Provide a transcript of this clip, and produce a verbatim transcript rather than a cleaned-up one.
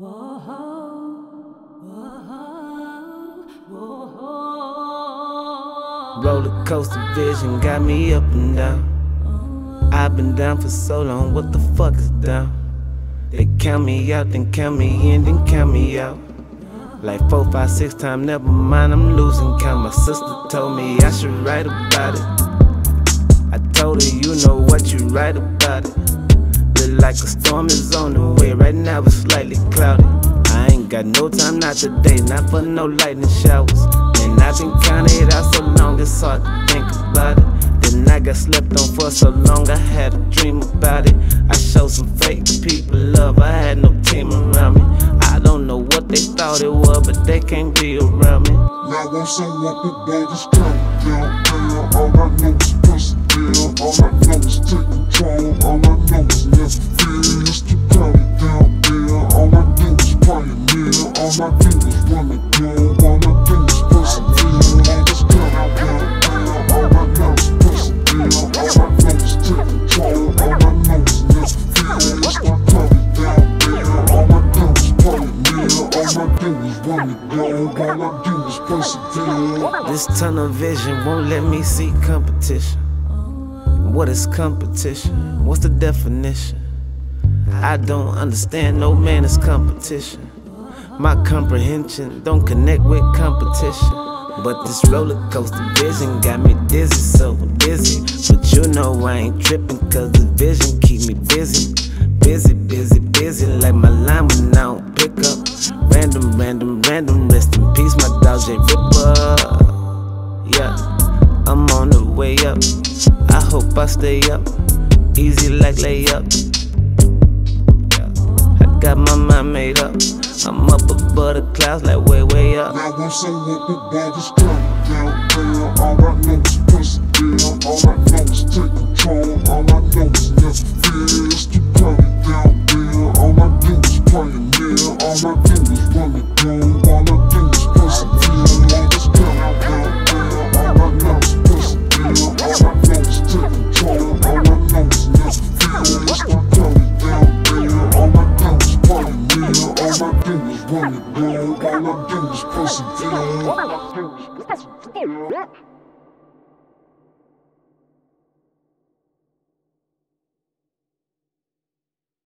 Roller coaster vision got me up and down. I've been down for so long, what the fuck is down? They count me out, then count me in, then count me out. Like four, five, six times, never mind, I'm losing count. My sister told me I should write about it. I told her, you know what, you write about it. Look like a storm is on the way, right now it's slightly cloudy. I ain't got no time, not today, not for no lightning showers. And I've been counting it out so long, it's hard to think about it. Then I got slept on for so long, I had a dream about it. I showed some fake people love, I had no team around me. I don't know what they thought it was, but they can't be around me. Now when someone put bodies count down there, all I know is persevere. All I know is take control, all I know is never fear. It's to count it down there, all I do is pioneer. All I do is run the globe, all I do is persevere. All this count it down there, all I know is persevere. All I know is take control, all I know is never fear. It's to count it down there, all I do is pioneer. All I do is run the globe, all I do is persevere. This tunnel vision won't let me see competition. What is competition? What's the definition? I don't understand, no man is competition. My comprehension don't connect with competition. But this roller coaster vision got me dizzy, so dizzy. But you know I ain't tripping, cause the vision keep me busy. Busy, busy, busy, like my line when I don't pick up. Random, random, random, rest in peace, my dog J Ripper. Yeah, I'm on the way up, I hope I stay up, easy like layup. Yeah, I got my mind made up, I'm up above the clouds like way, way up. Now when someone put bodies count down there, all I know is persevere. All I know is take control, all I know is never fear. It's to count it down there, all I do is pioneer. All I do is run the globe, all I do is persevere. All this count it down there, all I know is persevere. All I know is take control, all I know is never fear. It's to count it down there, all I do is pioneer. All I do is run the globe, all I do is persevere.